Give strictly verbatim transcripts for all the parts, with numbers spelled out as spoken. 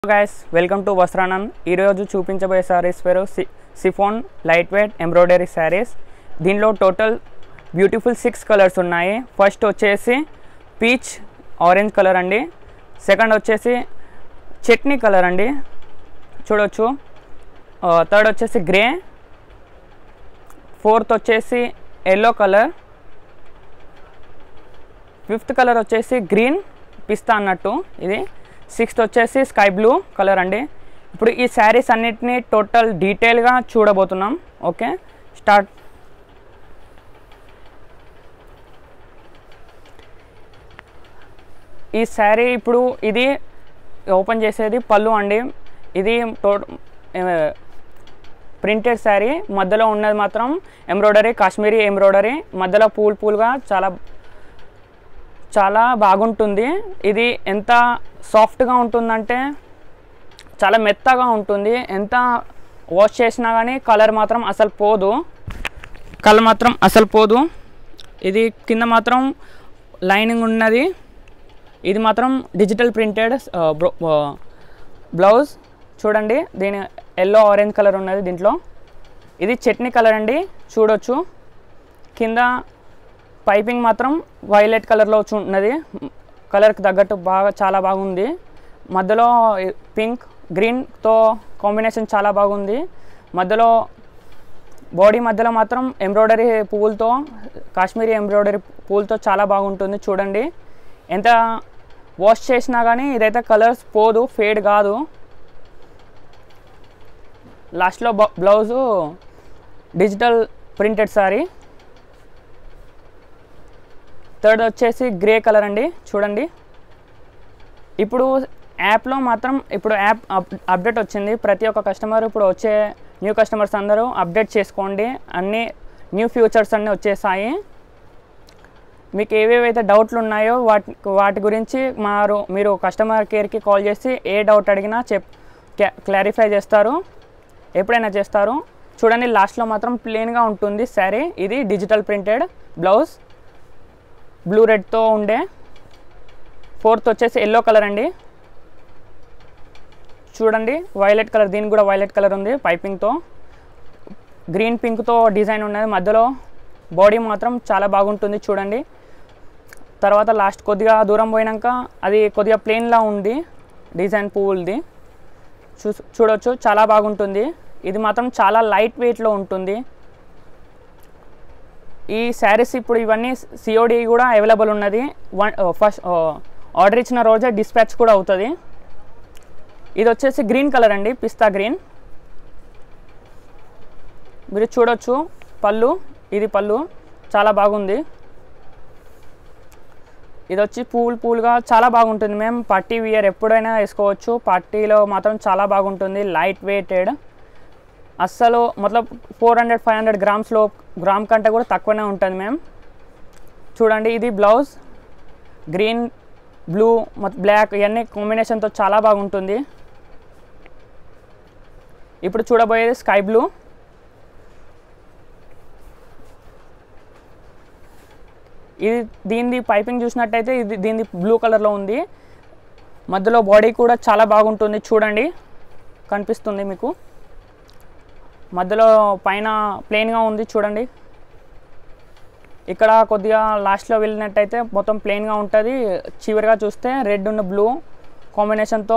Guys welcome to Vastranand. ఈరోజు చూపించబోయే శారీస్ పేరు chiffon light weight embroidery saris. దీనిలో టోటల్ బ్యూటిఫుల్ సిక్స్ కలర్స్ ఉన్నాయి. ఫస్ట్ వచ్చేసి పీచ్ ఆరెంజ్ కలర్ అండి, సెకండ్ వచ్చేసి చట్నీ కలర్ అండి చూడొచ్చు, థర్డ్ వచ్చేసి గ్రే, ఫోర్త్ వచ్చేసి ఎల్లో కలర్, ఫిఫ్త్ కలర్ వచ్చేసి గ్రీన్ పిస్తా అన్నట్టు ఇది, సిక్స్త్ వచ్చేసి స్కై బ్లూ కలర్ అండి. ఇప్పుడు ఈ శారీస్ అన్నిటినీ టోటల్ డీటెయిల్గా చూడబోతున్నాం. Okay start. ఈ శారీ ఇప్పుడు ఇది ఓపెన్ చేసేది పళ్ళు అండి. ఇది టో ప్రింటెడ్ శారీ, మధ్యలో ఉన్నది మాత్రం ఎంబ్రాయిడరీ, కాశ్మీరీ ఎంబ్రాయిడరీ, మధ్యలో పూల్ పూల్గా చాలా చాలా బాగుంటుంది. ఇది ఎంత సాఫ్ట్గా ఉంటుందంటే చాలా మెత్తగా ఉంటుంది. ఎంత వాష్ చేసినా కానీ కలర్ మాత్రం అసలు పోదు, కలర్ మాత్రం అసలు పోదు. ఇది కింద మాత్రం లైనింగ్ ఉన్నది. ఇది మాత్రం డిజిటల్ ప్రింటెడ్ బ్లౌజ్ చూడండి. దీని ఎల్లో ఆరెంజ్ కలర్ ఉన్నది దీంట్లో. ఇది చట్నీ కలర్ అండి చూడొచ్చు. కింద పైపింగ్ మాత్రం వైలెట్ కలర్లో ఉన్నది, కలర్కి తగ్గట్టు బాగా చాలా బాగుంది. మధ్యలో పింక్ గ్రీన్తో కాంబినేషన్ చాలా బాగుంది. మధ్యలో బాడీ మధ్యలో మాత్రం ఎంబ్రాయిడరీ పువ్వులతో, కాశ్మీరీ ఎంబ్రాయిడరీ పువ్వులతో చాలా బాగుంటుంది చూడండి. ఎంత వాష్ చేసినా కానీ ఇదైతే కలర్స్ పోదు, ఫేడ్ కాదు. లాస్ట్లో blouse digital printed sari. Third వచ్చేసి గ్రే కలర్ అండి చూడండి. ఇప్పుడు యాప్లో మాత్రం ఇప్పుడు యాప్ అప్డేట్ వచ్చింది. ప్రతి ఒక్క కస్టమర్ ఇప్పుడు వచ్చే న్యూ కస్టమర్స్ అందరూ అప్డేట్ చేసుకోండి. అన్నీ న్యూ ఫీచర్స్ అన్నీ వచ్చేసాయి. మీకు ఏవేవైతే డౌట్లు ఉన్నాయో వాటి వాటి గురించి మారు మీరు కస్టమర్ కేర్కి కాల్ చేసి ఏ డౌట్ అడిగినా చెప్ క్లారిఫై చేస్తారు, ఎప్పుడైనా చేస్తారు. చూడండి లాస్ట్లో మాత్రం ప్లెయిన్గా ఉంటుంది శారీ. ఇది డిజిటల్ ప్రింటెడ్ బ్లౌజ్, బ్లూ రెడ్తో ఉండే. ఫోర్త్ వచ్చేసి ఎల్లో కలర్ అండి చూడండి, వైలెట్ కలర్, దీనికి కూడా వైలెట్ కలర్ ఉంది పైపింగ్తో. గ్రీన్ పింక్తో డిజైన్ ఉన్నది. మధ్యలో బాడీ మాత్రం చాలా బాగుంటుంది చూడండి. తర్వాత లాస్ట్ కొద్దిగా దూరం పోయినాక అది కొద్దిగా ప్లెయిన్లా ఉంది డిజైన్ పువ్వులది చూ చూడవచ్చు చాలా బాగుంటుంది. ఇది మాత్రం చాలా లైట్ వెయిట్లో ఉంటుంది. ఈ శారీస్ ఇప్పుడు ఇవన్నీ సిఓడి కూడా అవైలబుల్ ఉన్నది. వన్ ఫస్ట్ ఆర్డర్ ఇచ్చిన రోజే డిస్పాచ్ కూడా అవుతుంది. ఇది వచ్చేసి గ్రీన్ కలర్ అండి, పిస్తా గ్రీన్. మీరు చూడొచ్చు పళ్ళు, ఇది పళ్ళు చాలా బాగుంది. ఇది వచ్చి పూల్ పూల్గా చాలా బాగుంటుంది. మేము పార్టీ వియర్ ఎప్పుడైనా వేసుకోవచ్చు. పార్టీలో మాత్రం చాలా బాగుంటుంది, లైట్ వెయిటెడ్. అస్సలు మతలబ్ ఫోర్ హండ్రెడ్ ఫైవ్ హండ్రెడ్ గ్రామ్స్లో గ్రామ్ కంటే కూడా తక్కువనే ఉంటుంది మ్యామ్. చూడండి ఇది బ్లౌజ్, గ్రీన్ బ్లూ ಮತ್ತು బ్లాక్ ఇవన్నీ కాంబినేషన్తో చాలా బాగుంటుంది. ఇప్పుడు చూడబోయేది స్కై బ్లూ. ఇది దీనిది పైపింగ్ చూసినట్టయితే ఇది దీనిది బ్లూ కలర్లో ఉంది. మధ్యలో బాడీ కూడా చాలా బాగుంటుంది చూడండి, కనిపిస్తుంది మీకు. మధ్యలో పైన ప్లెయిన్గా ఉంది చూడండి. ఇక్కడ కొద్దిగా లాస్ట్లో వెళ్ళినట్టయితే మొత్తం ప్లెయిన్గా ఉంటుంది. చివరిగా చూస్తే రెడ్ ఉన్న బ్లూ కాంబినేషన్తో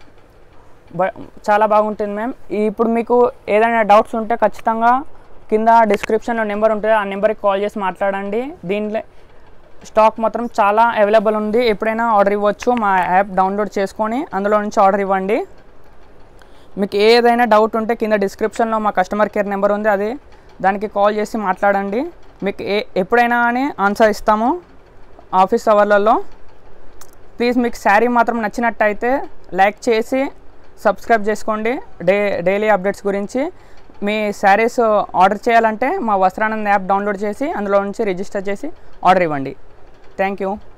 చాలా బాగుంటుంది మ్యామ్. ఇప్పుడు మీకు ఏదైనా డౌట్స్ ఉంటే ఖచ్చితంగా కింద డిస్క్రిప్షన్లో నెంబర్ ఉంటుంది, ఆ నెంబర్కి కాల్ చేసి మాట్లాడండి. దీంట్లో స్టాక్ మాత్రం చాలా అవైలబుల్ ఉంది. ఎప్పుడైనా ఆర్డర్ ఇవ్వచ్చు. మా యాప్ డౌన్లోడ్ చేసుకొని అందులో నుంచి ఆర్డర్ ఇవ్వండి. మీకు ఏదైనా డౌట్ ఉంటే కింద డిస్క్రిప్షన్లో మా కస్టమర్ కేర్ నెంబర్ ఉంది, అది దానికి కాల్ చేసి మాట్లాడండి. మీకు ఏ ఎప్పుడైనా అని ఆన్సర్ ఇస్తాము ఆఫీస్ అవర్లలో. ప్లీజ్ మీకు శారీ మాత్రం నచ్చినట్టయితే లైక్ చేసి సబ్స్క్రైబ్ చేసుకోండి. డే డైలీ అప్డేట్స్ గురించి. మీ శారీస్ ఆర్డర్ చేయాలంటే మా వస్త్రానంద్ యాప్ డౌన్లోడ్ చేసి అందులో నుంచి రిజిస్టర్ చేసి ఆర్డర్ ఇవ్వండి. Thank you.